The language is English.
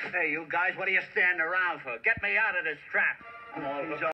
Hey, you guys, what are you standing around for? Get me out of this trap.